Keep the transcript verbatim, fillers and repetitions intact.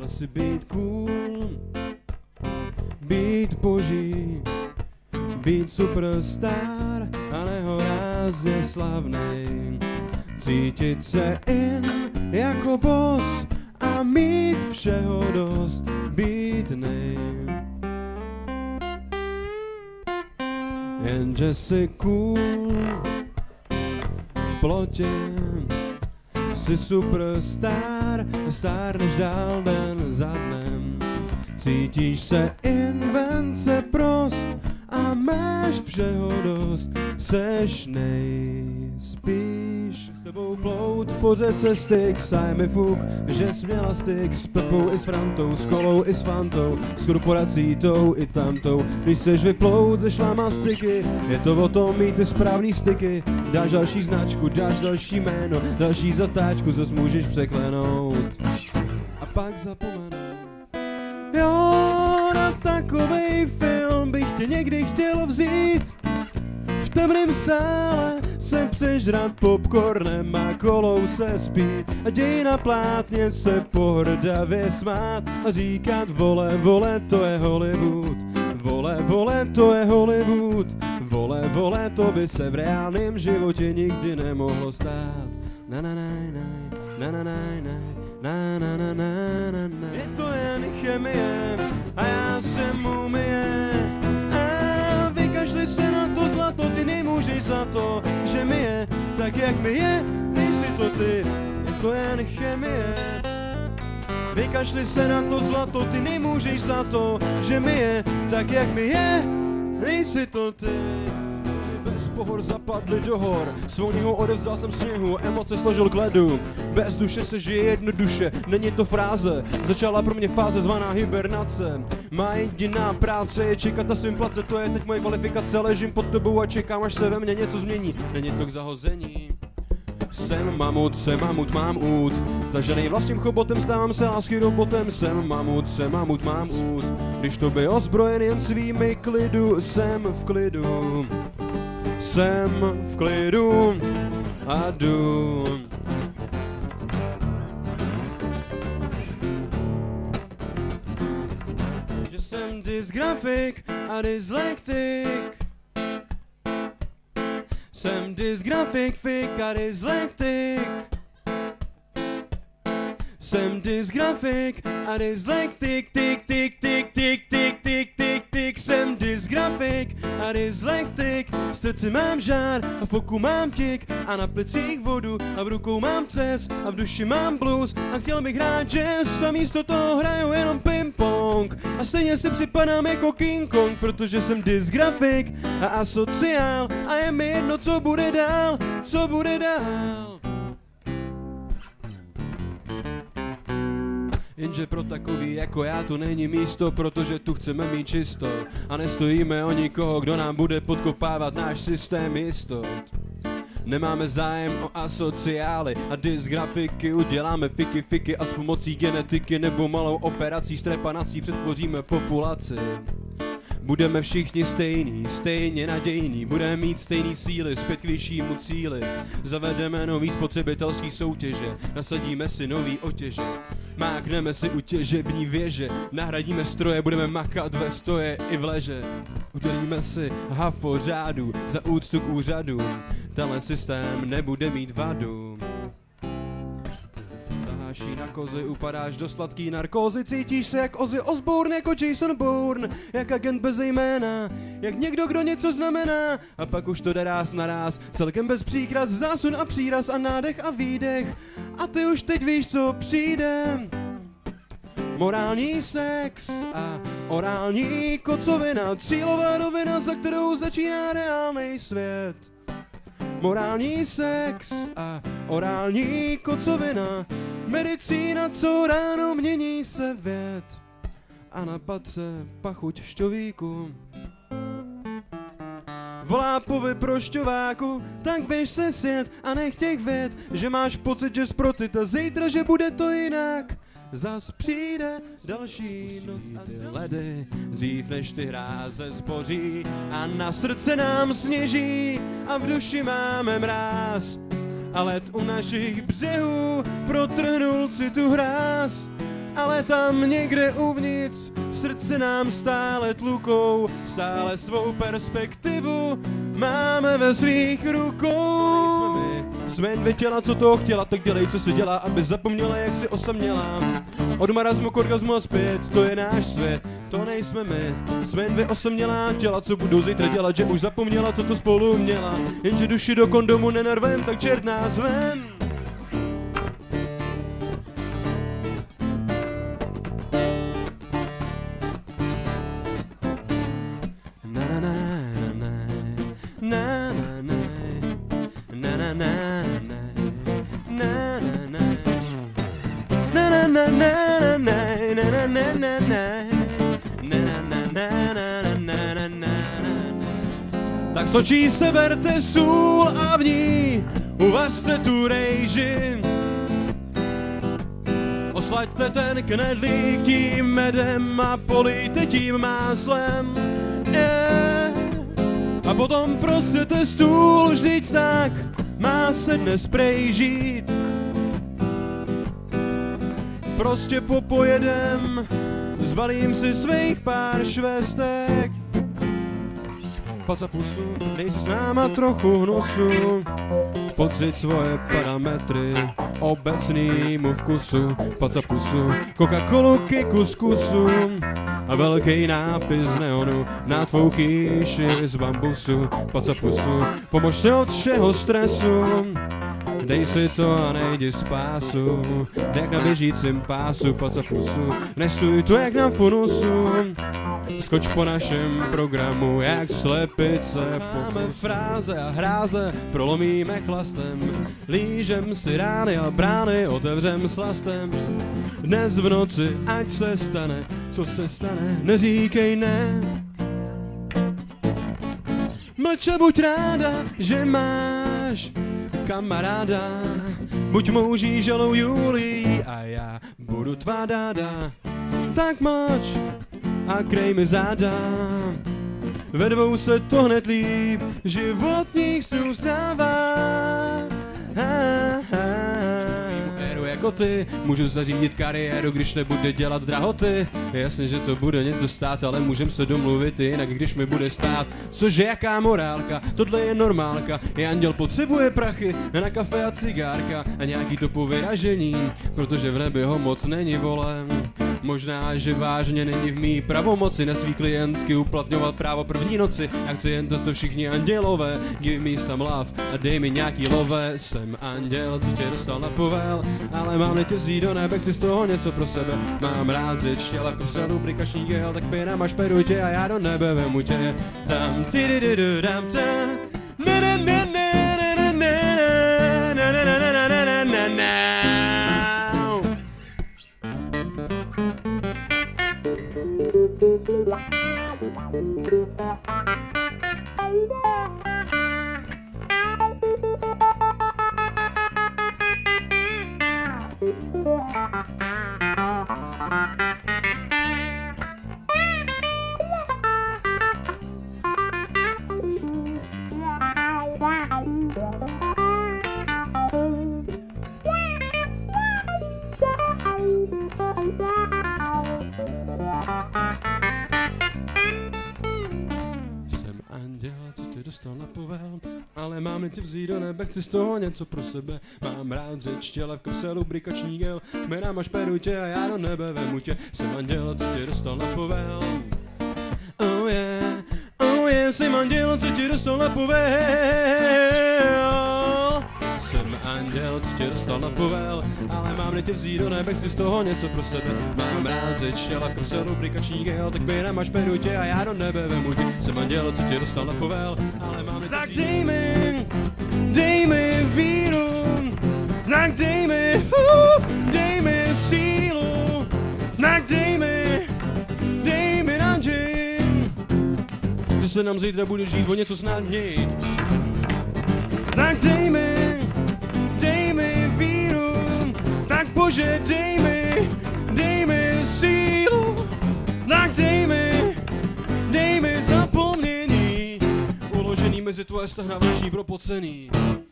Chtěl si být cool, být boží, být superstar a nehorázně slavnej. Cítit se in jako boss a mít všeho dost, být nej. Jenže si cool v plotě, jsi superstar, stárneš dál den za dnem. Cítíš se invence prost a máš všeho dost, seš nejspíš s tebou plout po řece Styx a je mi fuk, že jsi měla styk s Pepou i s Frantou, s Kolou i s Fantou, s korporací tou i tamtou. Když seš vyplout ze šlamastiky, je to o tom mít ty správný styky. Dáš další značku, dáš další jméno, další zatáčku, zas můžeš překlenout a pak zapomenout. Jo, na takovej film bych tě někdy chtěl vzít. V temném sále se přežrat popcornem a kolou se spít a děj na plátně se pohrdavě smát a říkat vole, vole, to je Hollywood. Vole, vole, to je Hollywood. Vole, vole, to by se v reálném životě nikdy nemohlo stát. Na na na na na na na na na na na na na. Je to jen chemie a já jsem mumie. A vykašli se na to zlato, ty nemůžeš za to, že mi je tak, jak mi je, nejsi to ty. Je to jen chemie. Vykašli se na to zlato, ty nemůžeš za to, že mi je tak, jak mi je, nejsi to ty. Bez pohor zapadli do hor, svou odevzdal jsem sněhu, emoce složil k ledu. Bez duše se žije jednoduše, není to fráze, začala pro mě fáze zvaná hibernace. Má jediná práce je čekat na svým place, to je teď moje kvalifikace, ležím pod tebou a čekám, až se ve mně něco změní, není to k zahození. Jsem mamut, jsem mamut, mám út, tažený vlastním chobotem, stávám se lásky robotem. Jsem mamut, jsem mamut, mám út, když to by ozbrojen jen svými klidu, jsem v klidu. Jsem v klidu a jdu. Že jsem dysgrafik a dyslektik. Jsem dysgrafik, fik a dyslektik. Jsem dysgrafik a dyslektik, tik, tik, tik, tik, tik, tik, tik, tik. Jsem dysgrafik a dyslektik. V srdci mám žár a v oku mám tik a na plicích vodu a v rukou mám ces a v duši mám blues a chtěl bych hrát jazz a místo toho hraju jenom ping-pong a stejně si připadám jako King Kong, protože jsem dysgrafik a asociál a je mi jedno, co bude dál, co bude dál. Jenže pro takový jako já tu není místo, protože tu chceme mít čisto a nestojíme o nikoho, kdo nám bude podkopávat náš systém jistot. Nemáme zájem o asociály a dysgrafiky, uděláme fiky fiky a s pomocí genetiky nebo malou operací s trepanací přetvoříme populaci. Budeme všichni stejný, stejně nadějný, budeme mít stejný síly, zpět k vyššímu cíli. Zavedeme nový spotřebitelský soutěže, nasadíme si nový otěže. Mákneme si u těžební věže, nahradíme stroje, budeme makat ve stoje i v leže. Udělíme si hafo řádu za úctu k úřadu, tenhle systém nebude mít vadu. Saháš na kozy, upadáš do sladký narkózy, cítíš se jak Ozzy Osbourne, jako Jason Bourne, jak agent bez jména, jak někdo, kdo něco znamená. A pak už to jde ráz na ráz, celkem bez příkras, zásun a příraz a nádech a výdech. A ty už teď víš, co přijde. Morální sex a orální kocovina, cílová rovina, za kterou začíná reálný svět. Morální sex a orální kocovina, medicína, co ráno mění se věd. A na patře pachuť šťovíku volá po vyprošťováku, tak běž se sjet a nech těch věd, že máš pocit, že zprocit a zítra, že bude to jinak. Zas přijde další noc a ty ledy, dřív než ty hráze zboří a na srdce nám sněží a v duši máme mráz. A led u našich břehů protrhnul citu hráz ale tam někde uvnitř srdce nám stále tlukou, stále svou perspektivu máme ve svých rukou. Jsme my, jsme jen dvě těla, co toho chtěla, tak dělej, co si dělá, aby zapomněla, jak si osaměla. Od marazmu k orgazmu a zpět, to je náš svět, to nejsme my. Jsme jen dvě osamělá těla, co budou zítra dělat, že už zapomněla, co to spolu měla. Jenže duši do kondomu nenarvem, tak čert nás vem. Tak sočí seberte sůl a v ní uvařte tu rejži. Oslaďte ten knedlík tím medem a polijte tím máslem. Yeah. A potom prostřete stůl, vždyť tak má se dnes prejžít. Prostě popojedem, zbalím si svých pár švestek. Paca pusu, dej si s náma trochu hnusu, podřiď svoje parametry obecnýmu vkusu. Paca pusu, Coca-Colu k kuskusu a velký nápis neonu na tvou chýši z bambusu. Paca pusu, pomož se od všeho stresu, dej si to a nejdi z pásu, jak na běžícím pásu. Paca pusu, nestůj tu jak na funusu, skoč po našem programu jak slepice. Máme fráze a hráze, prolomíme chlastem, lížem si rány a brány otevřem slastem. Dnes v noci, ať se stane, co se stane, neříkej ne. Mlče buď ráda, že máš kamaráda, buď mouží žalou Julii a já budu tvá dáda. Tak mlč a krej mi záda, ve dvou se to hned líp životních snů stává. Éru jako ty, můžu zařídit kariéru, když nebude dělat drahoty. Jasně, že to bude něco stát, ale můžem se domluvit jinak, když mi bude stát. Cože, jaká morálka, tohle je normálka. I anděl potřebuje prachy na kafe a cigárka a nějaký to povyražení, protože v nebi ho moc není, vole. Možná, že vážně není v mý pravomoci na svý klientky uplatňovat právo první noci. Já chci jen to, co všichni andělové, give me some love a dej mi nějaký love. Jsem anděl, co tě dostal na povel, ale mám tě vzít do nebe, chci z toho něco pro sebe. Mám rád řeč těla, kuse, lubrikační gel, tak pěna máš peruj tě a já do nebe vemu tě. Tam ti di di du dam ta, na na na na na na na na na na na na na. Dostal na povel, ale mám tě vzít do nebe, chci z toho něco pro sebe. Mám rád řeč těla, v kapse lubrikační gel, jména máš peruj tě a já do nebe vemu tě. Jsem anděl, co tě dostal na povel. Oh yeah, oh yeah, jsem anděl, co tě dostal na povel. Jsem anděl, co tě dostal na povel, ale mám tě vzít do nebe, chci z toho něco pro sebe. Mám rád řeč těla, v kapse lubrikační gel, tak pěna máš peruj tě a já do nebe vemu tě. Jsem anděl, co tě dostal na povel, ale mám tě tak dej mi, dej mi víru, tak dej mi, uh, dej mi sílu, tak dej mi, dej mi naději, že se nám zítra bude žít o něco snadněji. Tak dej mi, dej mi víru, tak Bože dej mi, dej mi sílu, tak dej mi, dej mi zapomnění, uložený mezi tvoje stehna vlažní propocený.